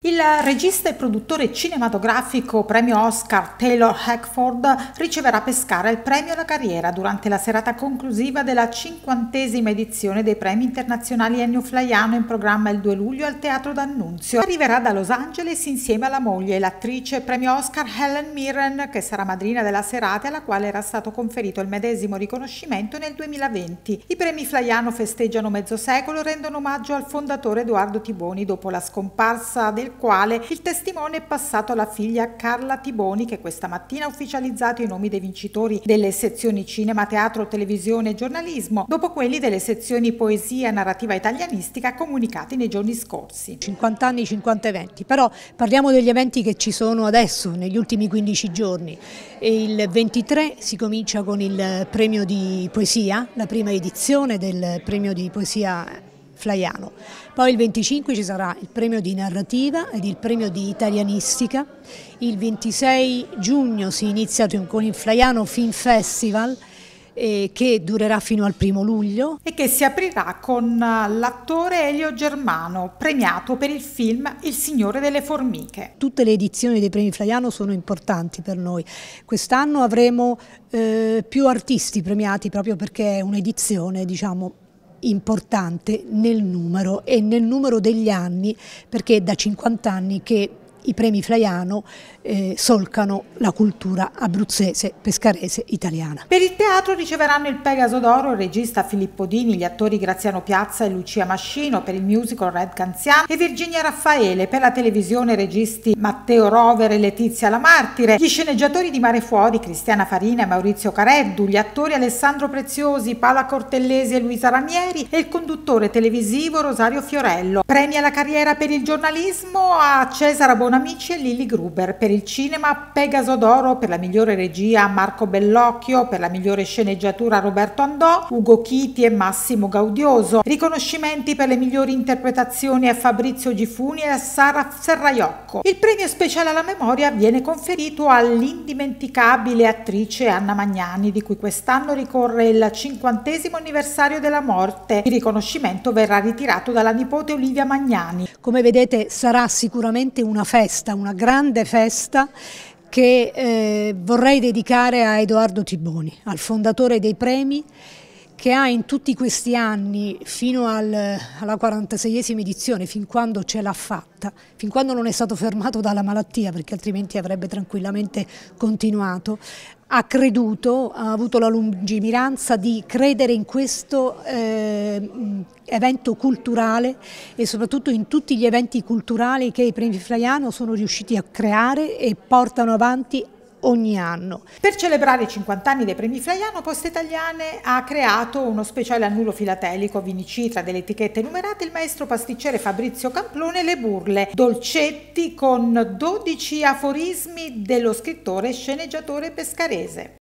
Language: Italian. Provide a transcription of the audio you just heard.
Il regista e produttore cinematografico premio Oscar Taylor Hackford riceverà a Pescara il premio alla carriera durante la serata conclusiva della 50ª edizione dei premi internazionali Ennio Flaiano in programma il 2 luglio al Teatro D'Annunzio. Arriverà da Los Angeles insieme alla moglie, l'attrice premio Oscar Helen Mirren, che sarà madrina della serata e alla quale era stato conferito il medesimo riconoscimento nel 2020. I premi Flaiano festeggiano mezzo secolo e rendono omaggio al fondatore Edoardo Tiboni dopo la scomparsa del quale il testimone è passato alla figlia Carla Tiboni, che questa mattina ha ufficializzato i nomi dei vincitori delle sezioni cinema, teatro, televisione e giornalismo, dopo quelli delle sezioni poesia e narrativa italianistica comunicati nei giorni scorsi. 50 anni, 50 eventi, però parliamo degli eventi che ci sono adesso, negli ultimi 15 giorni. E il 23 si comincia con il premio di poesia, la prima edizione del premio di poesia Flaiano. Poi il 25 ci sarà il premio di narrativa ed il premio di italianistica. Il 26 giugno si inizia con il Flaiano Film Festival che durerà fino al 1° luglio. E che si aprirà con l'attore Elio Germano, premiato per il film Il Signore delle Formiche. Tutte le edizioni dei premi Flaiano sono importanti per noi. Quest'anno avremo più artisti premiati proprio perché è un'edizione, diciamo, importante nel numero degli anni, perché è da 50 anni che i premi Flaiano solcano la cultura abruzzese, pescarese, italiana. Per il teatro riceveranno il Pegaso d'Oro il regista Filippo Dini, gli attori Graziano Piazza e Lucia Mascino, per il musical Red Canziano e Virginia Raffaele, per la televisione registi Matteo Rover e Letizia La Martire, gli sceneggiatori di Mare Fuori Cristiana Farina e Maurizio Careddu, gli attori Alessandro Preziosi, Paola Cortellesi e Luisa Ranieri e il conduttore televisivo Rosario Fiorello. Premi alla carriera per il giornalismo a Cesara Bonamici e Lilli Gruber, per il cinema Pegaso d'Oro per la migliore regia Marco Bellocchio, per la migliore sceneggiatura Roberto Andò, Ugo Chiti e Massimo Gaudioso, riconoscimenti per le migliori interpretazioni a Fabrizio Gifuni e a Sara Serraiocco. Il premio speciale alla memoria viene conferito all'indimenticabile attrice Anna Magnani, di cui quest'anno ricorre il 50° anniversario della morte. Il riconoscimento verrà ritirato dalla nipote Olivia Magnani. Come vedete sarà sicuramente una festa, una grande festa che vorrei dedicare a Edoardo Tiboni, al fondatore dei premi, che ha in tutti questi anni, fino alla 46ª edizione, fin quando ce l'ha fatta, fin quando non è stato fermato dalla malattia, perché altrimenti avrebbe tranquillamente continuato, ha creduto, ha avuto la lungimiranza di credere in questo evento culturale e soprattutto in tutti gli eventi culturali che i premi Flaiano sono riusciti a creare e portano avanti ogni anno. Per celebrare i 50 anni dei premi Flaiano, Poste Italiane ha creato uno speciale annulo filatelico vinicitra delle etichette numerate, il maestro pasticcere Fabrizio Camplone e le burle, dolcetti con 12 aforismi dello scrittore e sceneggiatore pescarese.